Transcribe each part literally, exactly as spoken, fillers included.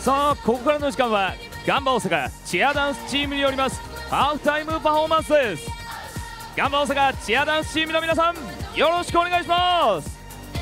さあここからの時間はガンバ大阪チアダンスチームによりますハーフタイムパフォーマンスです。ガンバ大阪チアダンスチームの皆さんよろしくお願いします。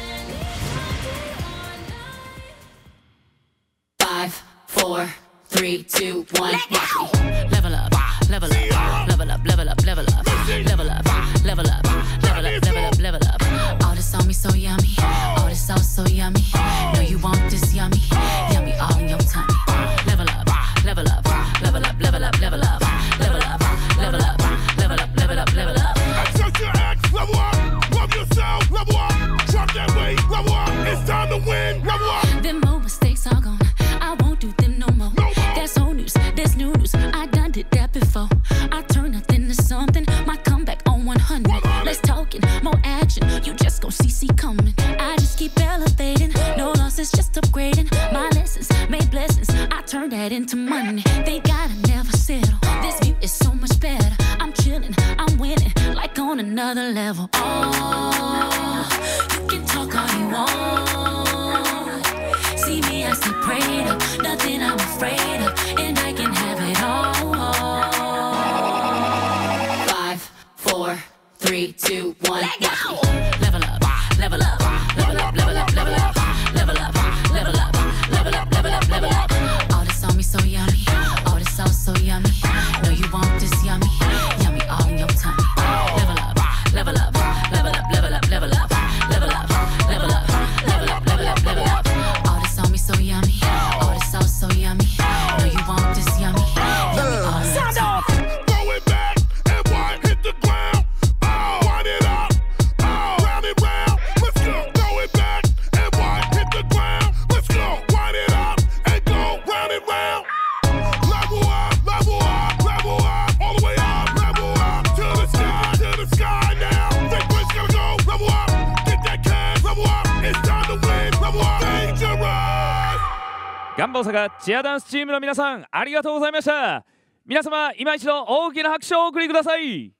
Five, four, three, two, one, watch me. Level up, level up, level up, level up, level up, level up, level up, level up, level up, level up. All this on me so yummy, all this sauce so yummy. Know you want this yummy, yummy all in your tummy. Level up, level up, level up, level up, level up, level up, level up, level up, level up, level up. Check your ex, level up, love yourself, level up, drop that weight, level up. It's time to win, level up. Them old mistakes are gone. I won't do them no more. That's old news, that's new news. I done did that before. I turn nothing to something. My comeback on one hundred. Less talking, more action. You just gon' see see coming. I just keep elevating. No losses, just upgrading. My lessons made blessings. I turn that into money. They gotta never settle. This view is so much better. I'm chilling, I'm winning, like on another level. Oh, you can talk all you want. See me, I see prayed up, nothing I'm afraid of, and I can have it all. Five, four, three, two, one, watch me. Level up, level up, level up, level up, level up, level up, level up, level up, level up, level up. All this on me so yummy, all this sauce so yummy. Know you want this yummy, yummy all in your tummy. Level up, level up, level up, level up, level up, level up, level up, level up, level up, level up. All this on me so yummy, all this sauce so yummy. Know you want this yummy, yummy all in your tummy. Throw it back and wind, hit the ground. Oh, wind it up, oh, round and round. Let's go. Throw it back and wind, hit the ground. Let's go. Wind it up and go round and round. Level up, level up, level up, all the way up, level up to the sky, to the sky now. Big bitch gotta go, level up, get that cash, level up. It's time to win, level up, dangerous. ガンバ大阪チアダンスチームの皆さんありがとうございました。皆様今一度大きな拍手をお送りください。